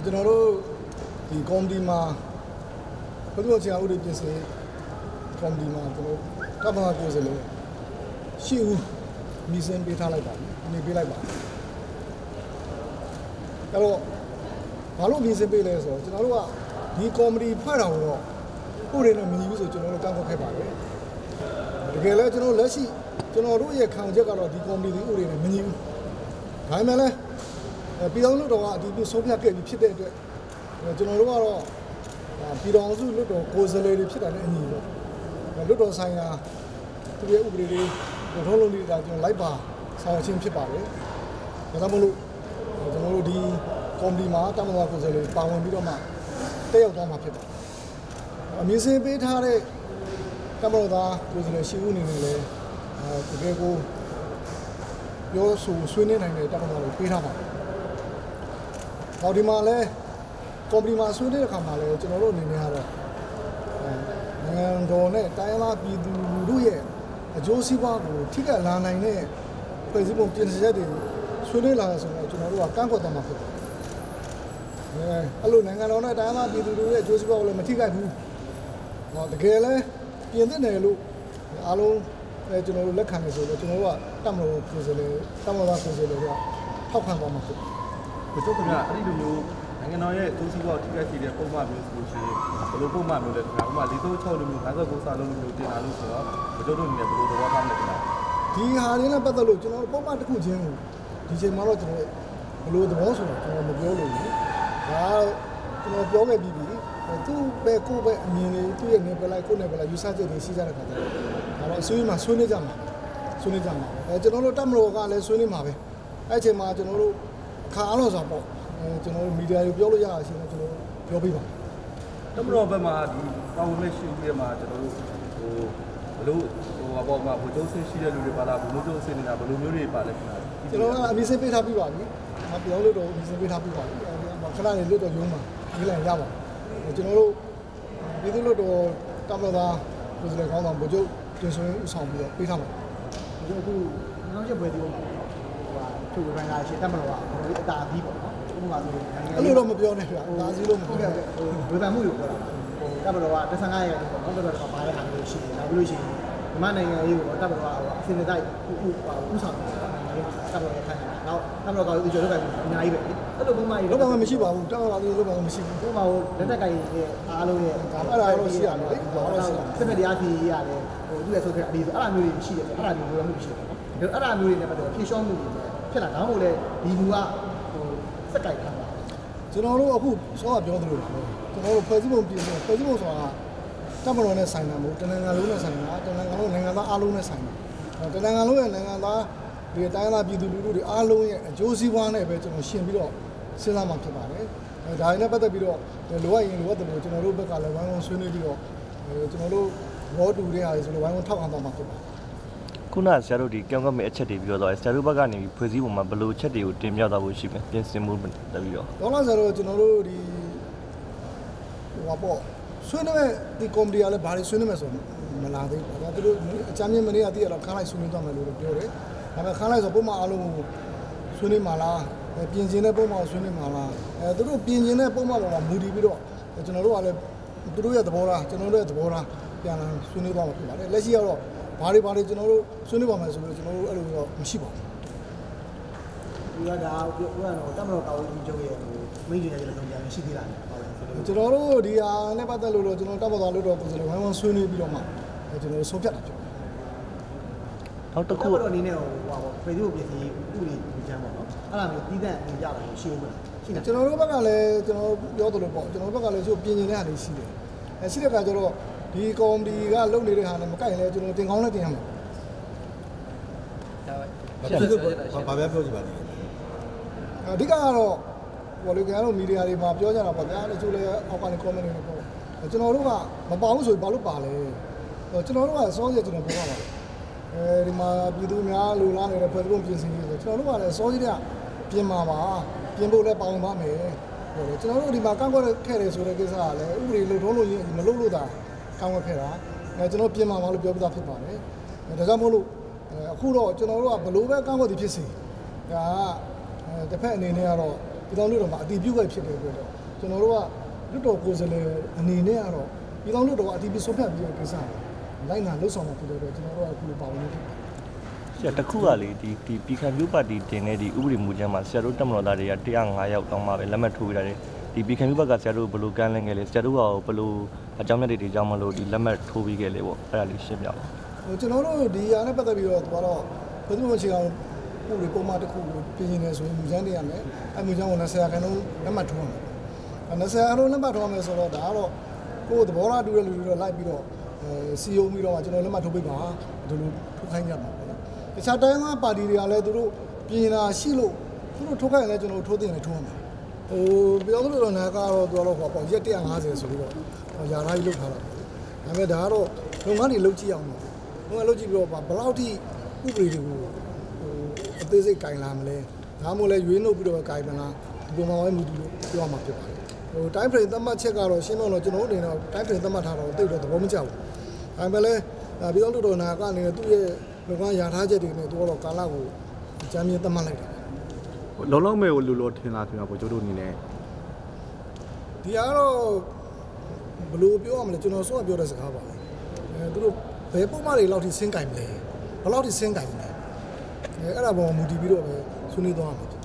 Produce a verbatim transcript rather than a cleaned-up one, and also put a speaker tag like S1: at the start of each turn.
S1: ကျွန်တော်တို့ဒီကော်မတီမှာဘယ်လိုချင်အောင်လုပ်ပြင်ဆင်ကော်မတီမှာကျွန်တော်ကပ္ပနာကိုယ်စားလှယ်ရှိဦးမိစင်ပေးထားလိုက်ပါမယ်အနေပေးလိုက်ပါအဲ့တော့ဘာလို့မိစင်ပေးလဲဆိုတော့ကျွန်တော်တို့ကဒီကော်မတီဖွဲ့တာတော့ဥပဒေနဲ့မညီဘူးဆိုကျွန်တော်တို့ကန့်ကွက်ခဲ့ပါတယ်တကယ်လဲကျွန်တော်လက်ရှိကျွန်တော်တို့ရဲ့ခံချက်ကတော့ဒီကော်မတီဒီဥပဒေနဲ့မညီဘူးဒါပေမဲ့လည်းပြည်တော်လူတော်ကအဒီပြဆုံးဖြတ်ခဲ့ပြီးဖြစ်တဲ့အတွက်ကျွန်တော်တို့ကတော့ပြည်တော်စုလူတော်ကိုယ်စားလှယ်တွေဖြစ်တာနဲ့အညီပေါ့လူတော်ဆိုင်ရာသူရဲ့ဥပဒေတွေထုံးလုံးတွေဒါကျွန်တော်လိုက်ပါဆောင်ရွက်ခြင်းဖြစ်ပါတယ်ဒါကြောင့်မလို့ကျွန်တော်တို့ဒီကော်မတီမှာတမန်တော်ကိုယ်စားလှယ်ပါဝင်ပြီးတော့မှတက်ရောက်သွားမှာဖြစ်ပါတယ်အမြင့်စင်ပေးထားတဲ့တမန်တော်သားကိုယ်စားလှယ်ရှိဦးနေနေလဲတကယ်ကိုပြောဆိုဆွေးနွေးနိုင်တဲ့တမန်တော်တွေပေးထားပါတယ်ဟောဒီမှာလဲကော်မတီမှာဆွေးနွေးတဲ့အခါမှာလဲကျွန်တော်တို့အနေနဲ့ကတော့နိုင်ငံတော်နဲ့တိုင်းလာပြည်သူလူထုရဲ့အကျိုးစီးပွားကိုထိခိုက်လာနိုင်တဲ့ပြည်စည်းပုံပြင်ဆင်ချက်တွေဆွေးနွေးလာဆိုတော့ကျွန်တော်တို့ကကန့်ကွက်သွားမှာဖြစ်တယ်။အဲအဲ့လိုနိုင်ငံတော်နဲ့တိုင်းလာပြည်သူလူထုရဲ့အကျိုးစီးပွားကိုလည်းမထိခိုက်ဘူး။ဟောတကယ်လဲပြင်သင့်တယ်လို့အားလုံးအဲကျွန်တော်တို့လက်ခံနေဆိုတော့ကျွန်တော်တို့ကတမလို့ကိုယ်စားလှယ်တမလို့သားကိုယ်စားလှယ်ကထောက်ခံသွားမှာဖြစ်တယ်
S2: ။ဘယ်တော့ကအဲ့ဒီလိုမျိုးနိုင်ငံတော်ရဲ့အကျိုးစီးပွားထိခိုက်စေတဲ့ပုံမှန်မျိုးဆိုလို့ရှိရင်ဘယ်လိုပုံမှန်မျိုးလဲခင်ဗျာဥပမာလေးသုံးချောက်လိုမျိုး၅၉စာလုံးလိုမျိုးတင်လာလို့ဆိုတော့ဘယ်လိုလုပ်နေလဲဘယ်လိုတော့ပါမလဲခင်ဗျာ
S1: ဒီဟာရင်းနဲ့ပတ်သက်လို့ကျွန်တော်ပုံမှန်တစ်ခုချင်းကိုဒီချိန်မှာတော့ကျွန်တော်ဘယ်လိုသဘောဆိုတော့ကျွန်တော်မပြောလို့ဘူးဒါကျွန်တော်ပြောခဲ့ပြီးပြီသူ့ပဲကိုယ့်ပဲအမြင်လေးသူ့ရဲ့နေပလိုက်ကိုယ့်နေပလိုက်ယူဆချက်တွေရှိကြတဲ့ခါကျတော့ဒါတော့အစိုးရမှာဆွေးနွေးကြမှာဆွေးနွေးကြမှာအဲကျွန်တော်တို့တက်မလို့ကလည်းဆွေးနွေးမှာပဲအဲ့အချိန်မှာကျွန်တော်တို့အခါအားလုံးဆိုတော့အဲကျွန်တော်တို့မီဒီယာတွေပြောလို့ရတာရှိတယ်ကျွန်တော်ပြောပြပါ
S2: တက်မလို့ဘက်မှာဒီပေါဝင်လက်ရှိဦးရဲ့မှာကျွန်တော်တို့ဟိုဘလို့ဟိုအပေါ်မှာဘုံကျုံးဆင်းရှိတဲ့လူတွေပါလားဘုံကျုံးဆင်းနေတာဘယ်လိုမျိုးတွေပါလဲခင်ဗျာ
S1: ကျွန်တော်ကအမီစင်ပေးထားပြီးပါပြီမပြောလို့တော့အမီစင်ပေးထားပြီးပါပြီခဏလေးလွတ်တော့ရုံးမှာဒီလန်ရပါကျွန်တော်တို့ပြည်သူ့လွတ်တော်တမလို့သားကိုယ်စားလှယ်ကောင်းဆောင်ဘုံကျုံးတင်ဆွေးဥဆောင်ပြီးတော့ပေးထားပါ
S3: ကျွန်တော်အခုနောက်ချက်ပွဲဒီဟိုဟာသူ့ဘက်ကရှိတမလို့ကအတားပြီးပေါ့နော်ဥပမာဆို
S1: အဲ့လိုတော့မပြောနဲ့ဗျာဒါစီလို့မပြောနဲ့
S3: ဟိုဝေဖန်မှုတွေပြောတာဟိုတပ်မတော်ကတစ်ဆန်းကားရဲ့ပေါ့နော်တပ်မတော်ကပါတဲ့ဟာမျိုးရှိတယ်နောက်ပြီးလို့ရှိရင်မြန်မာနိုင်ငံရေးကိုတပ်မတော်ကအစီအစဉ်တိုင်းဥဥပါဥဆောင်နေတာနိုင်ငံရေးမှာတပ်မတော်ရဲ့ခိုင်တာနောက်တပ်မတော်ကဒီကျော်လောက်ကအများကြီးပဲလေအဲ့လိုပုံမှန်
S1: လောက်ကမရှိပါဘူးတပ်မတော်ကလောက်ကမရှိဘူး
S3: ပုံမှန်ဟိုလက်တက်ကိုင်ရဲ့အားလုံးရဲ့
S1: အဲ့ဒါတော့ရှိရတယ်လေ
S3: ဒါတော့စစ်မဲ့တရားဖြေရတယ်ဟိုသူ့ရဲ့ဆိုခဲ့အဒီဆိုအဲ့ဒါမျိုးတွေရှိတယ်ဆိုအဲ့ဒါမျိုးလိုမှုရှိတယ်နော်အဲ့ဒါမျိုးတွေနဲ့ပတ်သက်ဖြေရှင်းမှုတွေဖြစ်လာတော့မို့လဲဒီမူကဟိုစက်ကိုက်ထားတာ
S1: ကျွန်တော်တို့အခုစောကပြောသလိုပါကျွန်တော်တို့ဖွဲ့စည်းပုံပြင်ဖွဲ့စည်းပုံဆိုတာတပ်မတော်နဲ့ဆိုင်တာမဟုတ်တနင်္ဂနွေလုံးနဲ့ဆိုင်တာတနင်္ဂနွေလုံးနိုင်ငံသားအားလုံးနဲ့ဆိုင်တာတနင်္ဂနွေလုံးရဲ့နိုင်ငံသားဒီတိုင်းသားပြည်သူလူထုတွေအားလုံးရဲ့အကျိုးစီးပွားနဲ့ပဲကျွန်တော်ရှင်းပြီးတော့စဉ်းစားမှဖြစ်ပါတယ်ဒါနဲ့ပတ်သက်ပြီးတော့လိုအပ်ရင်လိုအပ်တယ်လို့ကျွန်တော်တို့ဘက်ကလည်းဝိုင်းဝန်းဆွေးနွေးပြီးတော့ကျွန်တော်တို့ဘောတူတဲ့ဟာတွေဆိုလို့ဝိုင်းဝန်းထောက်ခံသွားမှာဖြစ်ပါတယ်
S4: ခုနဆရာတို့ဒီကြောင်ကမဲ့အချက်တွေပြောတော့ဆရာတို့ဘက်ကနေဖွဲ့စည်းပုံမှာဘယ်လိုချက်တွေကိုတင်ပြသွားဖို့ရှိမယ်ပြင်ဆင်မှုတက်ပြီးတော့
S1: တော့လားဆရာတို့ကျွန်တော်တို့ဒီဟိုပေါ့ဆွေးနွေးဒီကော်မတီကလည်းဘာတွေဆွေးနွေးမယ်ဆိုမလာသေးဘူးဒါသူတို့အကြမ်းမြင့်မနေ့ကတည်းကတော့ခန်းလိုက်ဆွေးနွေးသွားမယ်လို့ပြောတယ်ဒါပေမဲ့ခန်းလိုက်ဆိုပုံမှန်အားလုံးကိုဆွေးနွေးမှာလားပြင်ဆင်တဲ့ပုံမှန်ဆွေးနွေးမှာလားအဲသူတို့ပြင်ဆင်တဲ့ပုံမှန်ပေါ်မှာမူတည်ပြီးတော့ကျွန်တော်တို့ကလည်းသူတို့ရဲ့သဘောထားကျွန်တော်တို့ရဲ့သဘောထားပြန်လာဆွေးနွေးသွားမှာဖြစ်ပါတယ်လက်ရှိကတော့ဘာတွေဘာတွေကျွန်တော်တို့ဆွေးနွေးပါမယ်ဆိုလို့ကျွန်တော်တို့အဲ့လိုတော့မရှိပါဘူး
S3: ဒီကဒါပြောရတော့တမတော်ကောင်းကြီးကျုပ်ရဲ့ဟိုမိတ်ကြီးရဲ့လုံးပြန်ရှိသေးတာပေါ့
S1: ကျွန်တော်တို့ဒီဟာနဲ့ပတ်သက်လို့တော့ကျွန်တော်တပ်မတော်လို့တော့ကိုယ်စားလှယ်ဝိုင်းဝန်းဆွေးနွေးပြီးတော့မှကျွန်တော်ဆုံးဖြတ်တာဖြစ်ပါတယ်
S4: နောက်တစ်ခု
S3: တော့အနေနဲ့ဟိုဟာပေါ့ဖေဒီကိုပြည်စီဥပဒေဒီချမ်းပေါ့နော်အဲ့ဒါမျိုးပြီးတဲ့အနေကြတာရှိဦးမလား
S1: ရှိတယ်ကျွန်တော်တို့ဘက်ကလည်းကျွန်တော်ပြောသလိုပေါ့ကျွန်တော်တို့ဘက်ကလည်းသူပြင်နေတဲ့ဟာတွေရှိတယ်အဲရှိတဲ့အခါကျတော့ဒီကော်မတီကလုပ်နေတဲ့ဟာနဲ့မကိုက်ရင်လည်းကျွန်တော်တင်ကောင်းနဲ့တင်ရမှာ
S2: ဆရာတို့ဘာပဲပြောကြပါလိမ့်
S1: အဓိကကတော့ဘောလုံးကတော့မီဒီယာတွေမှာပြောကြတာပေါ့ဗျာတချို့လည်းအောက်ကနေ comment တွေပေါ့ကျွန်တော်တို့ကမပါဘူးဆိုရင်ဘာလို့ပါလဲကျွန်တော်တို့ကစောစီကျွန်တော်ပြောပါပါအဲဒီမှာပြည်သူများလူလားနေတဲ့ဖွဲ့စည်းပုံပြင်ဆင်ရေးဆိုကျွန်တော်တို့ကလည်းစောစီကပြင်မှာပါပြင်ဖို့လည်းပါဝင်ပါမယ်ဟုတ်တယ်ကျွန်တော်တို့ဒီမှာကန့်ကွက်ခဲ့တယ်ဆိုတဲ့ကိစ္စကလည်းဥပဒေလုံထုံးလို့မလုပ်လို့တာကန့်ကွက်ခဲ့တာအဲကျွန်တော်ပြင်မှာပါလို့ပြောပြတာဖြစ်ပါတယ်ဒါကြောင့်မို့လို့အခုတော့ကျွန်တော်တို့ကဘလို့ပဲကန့်ကွက်သည်ဖြစ်စီဒါကတစ်ဖက်အနေနဲ့ကတော့ပြည်တော်တို့တော့အတီးပြုတ်ခဲ့ဖြစ်တဲ့အတွက်တော့ကျွန်တော်တို့ကလွတ်တော်ကိုယ်စားလှယ်အနေနဲ့ကတော့ပြည်တော်တို့တော့အတီးပြုတ်ဆုံးဖြတ်ပြီးတဲ့ကိစ္စလိုက်နာလှုပ်ဆောင်မှာဖြစ်တဲ့အတွက်ကျွန်တော်တို့ကအခုလိုပါဝင်နေတယ်
S4: ဆရာတခုကလေဒီဒီပြည်ခံမျိုးပါတီတင်တဲ့ဒီဥပဒေမူကြမ်းမှာဆရာတို့တက်မတော်သားတွေကone oh fiveယောက်တောင်းပါပဲလက်မှတ်ထိုးပေးတယ်ဒီပြည်ခံမျိုးဘက်ကဆရာတို့ဘယ်လိုကမ်းလှမ်းခဲ့လဲဆရာတို့ကဘယ်လိုအကြောင်းမြတ်တွေအကြောင်းမလို့ဒီလက်မှတ်ထိုးပေးခဲ့လဲပေါ့အဲ့ဒါလေးရှင်းပြပါ
S1: ဟိုကျွန်တော်တို့ဒီဟာနဲ့ပတ်သက်ပြီးတော့တော့ဘယ်သူမှချိန်အောင်ပုံတွေပုံမှန်တစ်ခုကိုပြင်နေတယ်ဆိုရင်မူကြမ်းတွေရမယ်အမှုကြမ်းကိုနှစ်ဆယ်ရာခိုင်နှုန်းလက်မှတ်ထိုးရမယ်နှစ်ဆယ်ရာခိုင်နှုန်းလက်မှတ်ထိုးရမယ်ဆိုတော့ဒါကတော့ကိုယ်သဘောထားတူတဲ့လူတွေတော့လိုက်ပြီးတော့အဲစီယုံပြီးတော့ကျွန်တော်လက်မှတ်ထိုးပေးပါဒီလိုထိုးခိုင်းကြမှာပေါ့နော်တခြားတိုင်းကပါတီတွေကလည်းသူတို့ပြင်လာရှိလို့သူတို့ထိုးခိုင်းလဲကျွန်တော်ထိုးတင်တယ်ထိုးရမှာဟိုပြောလို့တော့နာကတော့သူကတော့ဟောပေါ့ရက်one fiftyဆိုပြီးတော့ယာထားကြီးလုပ်ထားတာဒါပေမဲ့ဒါကတော့လုပ်ငန်းတွေလုပ်ကြည့်အောင်ပါလုပ်ငန်းလုပ်ကြည့်ပြီးတော့ဘယ်လောက်ထိဥပဒေတွေကိုဟိုအသေးစိတ်ကင်လာမလဲဒါမှမဟုတ်လဲရွေးနှုတ်ပြီးတော့ကင်မလားဒီပုံမှန်ဝိုင်းမူတူလို့ပြောမှာဖြစ်ပါတယ်ဟို time frame သတ်မှတ်ချက်ကတော့ရှင်းတော့ကျွန်တော်တို့အနေနဲ့ time frame သတ်မှတ်ထားတော့တိတ်တော့သဘောမကျဘူးဒါပေမဲ့လည်းပြည်တော်တော်နာကနေသူ့ရဲ့လုပ်ငန်းယာထားချက်တွေနဲ့သူကတော့ကာလကိုအကြမ်းမြင့်သတ်မှတ်လိုက်တယ်
S2: လုံးလုံးမဲကိုလူလိုထင်လာခင်ဗျာပေါ့ကျတို့အနေနဲ့
S1: ဒီကတော့ဘယ်လိုပြောရမလဲကျွန်တော်ဆိုပြောတဲ့စကားပါအဲသူတို့ဘယ်ပုံမှန်တွေလောက်ထိဆင်းကင်မလဲဘယ်လောက်ထိဆင်းကင်မလဲအဲအဲ့ဒါပေါ်မှာမူတည်ပြီးတော့ပဲဆွေးနွေးသွားမှာ